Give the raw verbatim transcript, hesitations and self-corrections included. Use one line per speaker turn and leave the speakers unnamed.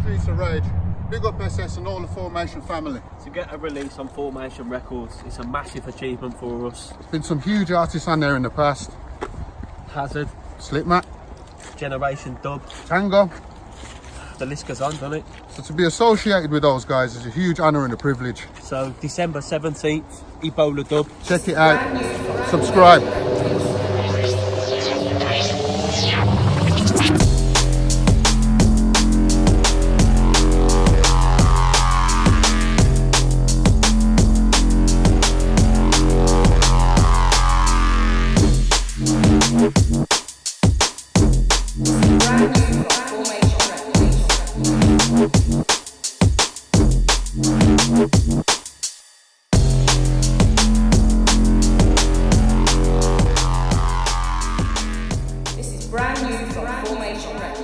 Streets of Rage. Big up S S and all the Formation family.
To get a release on Formation Records, it's a massive achievement for us.
There's been some huge artists on there in the past.
Hazard,
Slipmat,
Generation Dub,
Tango.
the list goes on, doesn't it?
So to be associated with those guys is a huge honour and a privilege.
So December seventeenth, Ebola Dub.
Check it out, subscribe.
This is brand new from Formation Records.